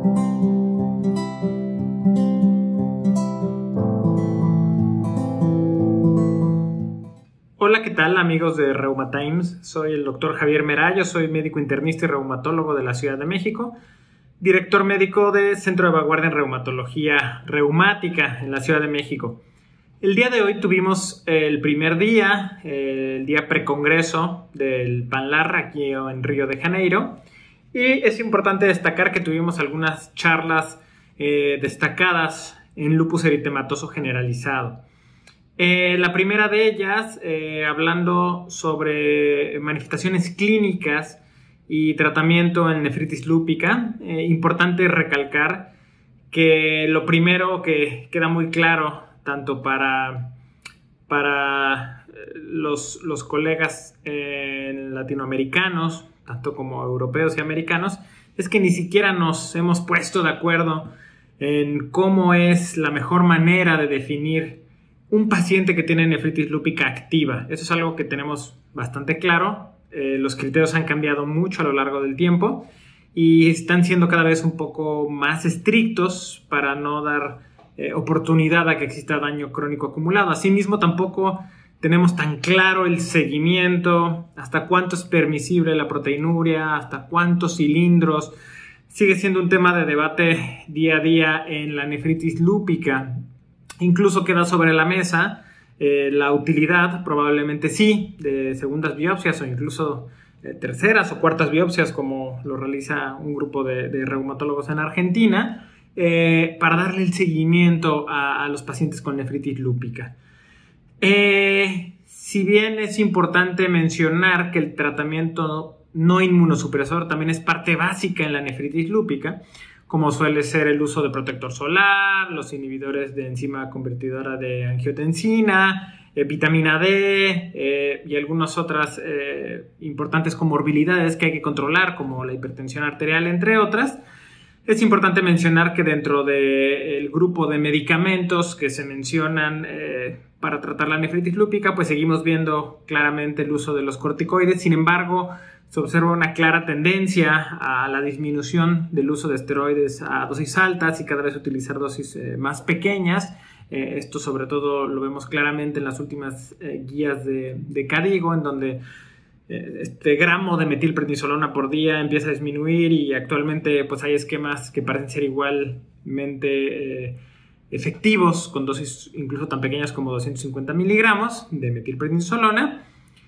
Hola, ¿qué tal amigos de Reumatimes? Soy el doctor Javier Merayo, soy médico internista y reumatólogo de la Ciudad de México, director médico de Centro de Vanguardia en Reumatología Reumática en la Ciudad de México. El día de hoy tuvimos el primer día, el día precongreso del PANLAR aquí en Río de Janeiro, y es importante destacar que tuvimos algunas charlas destacadas en lupus eritematoso generalizado. La primera de ellas, hablando sobre manifestaciones clínicas y tratamiento en nefritis lúpica, importante recalcar que lo primero que queda muy claro, tanto para los colegas latinoamericanos, tanto como europeos y americanos, es que ni siquiera nos hemos puesto de acuerdo en cómo es la mejor manera de definir un paciente que tiene nefritis lúpica activa. Eso es algo que tenemos bastante claro. Los criterios han cambiado mucho a lo largo del tiempo y están siendo cada vez un poco más estrictos para no dar oportunidad a que exista daño crónico acumulado. Asimismo, tampoco tenemos tan claro el seguimiento, hasta cuánto es permisible la proteinuria, hasta cuántos cilindros. Sigue siendo un tema de debate día a día en la nefritis lúpica. Incluso queda sobre la mesa la utilidad, probablemente sí, de segundas biopsias o incluso terceras o cuartas biopsias, como lo realiza un grupo de reumatólogos en Argentina, para darle el seguimiento a los pacientes con nefritis lúpica. Si bien es importante mencionar que el tratamiento no inmunosupresor también es parte básica en la nefritis lúpica, como suele ser el uso de protector solar, los inhibidores de enzima convertidora de angiotensina, vitamina D y algunas otras importantes comorbilidades que hay que controlar, como la hipertensión arterial, entre otras. Es importante mencionar que dentro del grupo de medicamentos que se mencionan para tratar la nefritis lúpica, pues seguimos viendo claramente el uso de los corticoides. Sin embargo, se observa una clara tendencia a la disminución del uso de esteroides a dosis altas y cada vez utilizar dosis más pequeñas. Esto sobre todo lo vemos claramente en las últimas guías de KDIGO, en donde este gramo de metilprednisolona por día empieza a disminuir y actualmente pues hay esquemas que parecen ser igualmente efectivos con dosis incluso tan pequeñas como 250 miligramos de metilprednisolona.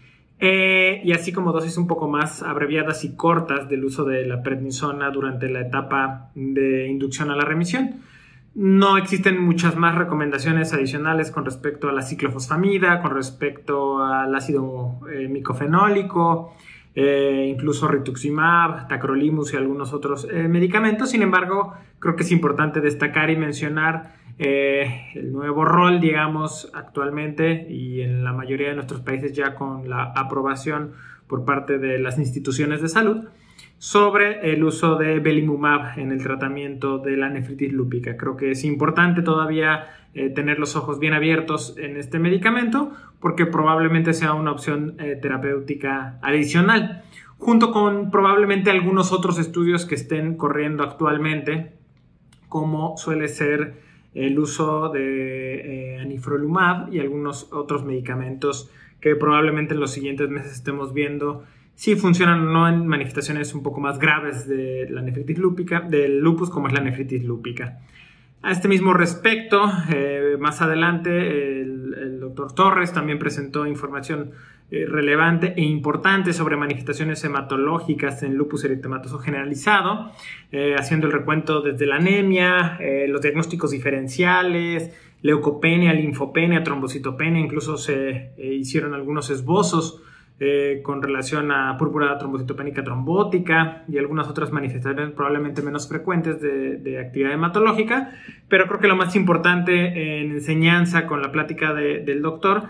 Y así como dosis un poco más abreviadas y cortas del uso de la prednisona durante la etapa de inducción a la remisión. No existen muchas más recomendaciones adicionales con respecto a la ciclofosfamida, con respecto al ácido micofenólico, incluso rituximab, tacrolimus y algunos otros medicamentos. Sin embargo, creo que es importante destacar y mencionar el nuevo rol, digamos, actualmente y en la mayoría de nuestros países ya con la aprobación por parte de las instituciones de salud sobre el uso de belimumab en el tratamiento de la nefritis lúpica. Creo que es importante todavía tener los ojos bien abiertos en este medicamento porque probablemente sea una opción terapéutica adicional, junto con probablemente algunos otros estudios que estén corriendo actualmente, como suele ser el uso de anifrolumab y algunos otros medicamentos que probablemente en los siguientes meses estemos viendo si funcionan o no en manifestaciones un poco más graves de la nefritis lúpica, del lupus, como es la nefritis lúpica. A este mismo respecto, más adelante el doctor Torres también presentó información relevante e importante sobre manifestaciones hematológicas en lupus eritematoso generalizado, haciendo el recuento desde la anemia, los diagnósticos diferenciales, leucopenia, linfopenia, trombocitopenia, incluso se hicieron algunos esbozos con relación a púrpura trombocitopénica trombótica y algunas otras manifestaciones probablemente menos frecuentes de actividad hematológica, pero creo que lo más importante en enseñanza con la plática del doctor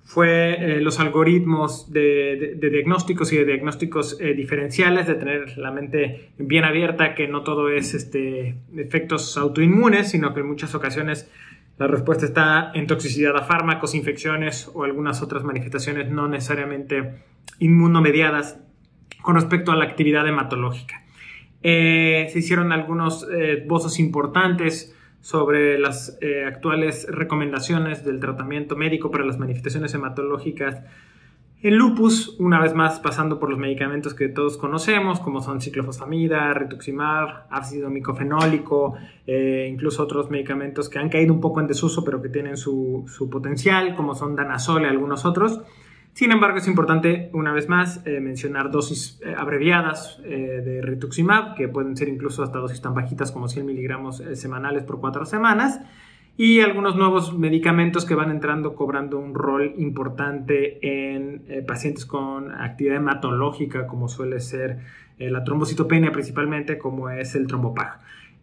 fue los algoritmos de diagnósticos y de diagnósticos diferenciales, de tener la mente bien abierta, que no todo es efectos autoinmunes, sino que en muchas ocasiones la respuesta está en toxicidad a fármacos, infecciones o algunas otras manifestaciones no necesariamente inmunomediadas con respecto a la actividad hematológica. Se hicieron algunos esbozos importantes sobre las actuales recomendaciones del tratamiento médico para las manifestaciones hematológicas en lupus, una vez más pasando por los medicamentos que todos conocemos, como son ciclofosfamida, rituximab, ácido micofenólico, incluso otros medicamentos que han caído un poco en desuso, pero que tienen su potencial, como son danazol y algunos otros. Sin embargo, es importante, una vez más, mencionar dosis abreviadas de rituximab, que pueden ser incluso hasta dosis tan bajitas como 100 miligramos semanales por 4 semanas, y algunos nuevos medicamentos que van entrando cobrando un rol importante en pacientes con actividad hematológica, como suele ser la trombocitopenia principalmente, como es el trombopag.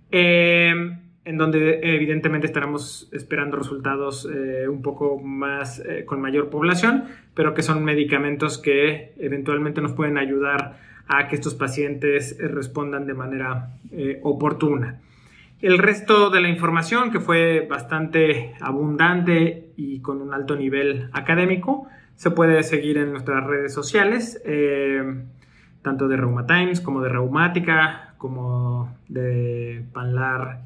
En donde evidentemente estaremos esperando resultados un poco más con mayor población, pero que son medicamentos que eventualmente nos pueden ayudar a que estos pacientes respondan de manera oportuna. El resto de la información, que fue bastante abundante y con un alto nivel académico, se puede seguir en nuestras redes sociales, tanto de Reumatimes como de Reumática, como de Panlar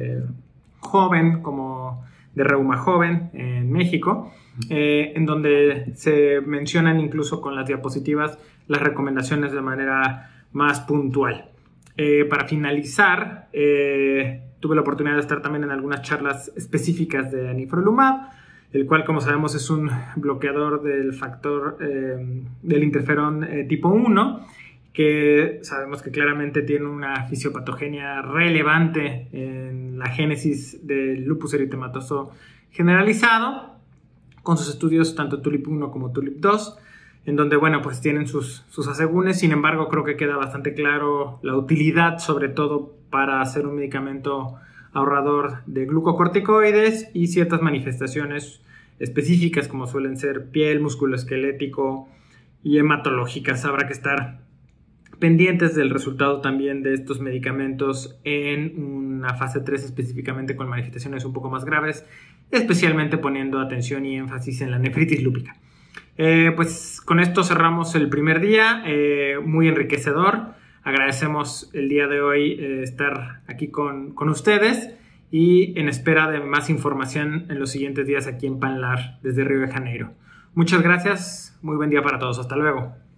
Joven, como de Reuma Joven en México, en donde se mencionan incluso con las diapositivas las recomendaciones de manera más puntual. Para finalizar, tuve la oportunidad de estar también en algunas charlas específicas de anifrolumab, el cual, como sabemos, es un bloqueador del factor del interferón tipo 1, que sabemos que claramente tiene una fisiopatogenia relevante en la génesis del lupus eritematoso generalizado, con sus estudios tanto TULIP 1 como TULIP 2, en donde, bueno, pues tienen sus asegúnes. Sin embargo, creo que queda bastante claro la utilidad, sobre todo para hacer un medicamento ahorrador de glucocorticoides y ciertas manifestaciones específicas, como suelen ser piel, músculo esquelético y hematológicas. Habrá que estar pendientes del resultado también de estos medicamentos en una fase 3, específicamente con manifestaciones un poco más graves, especialmente poniendo atención y énfasis en la nefritis lúpica. Pues con esto cerramos el primer día, muy enriquecedor. Agradecemos el día de hoy estar aquí con ustedes y en espera de más información en los siguientes días aquí en Panlar desde Río de Janeiro. Muchas gracias, muy buen día para todos, hasta luego.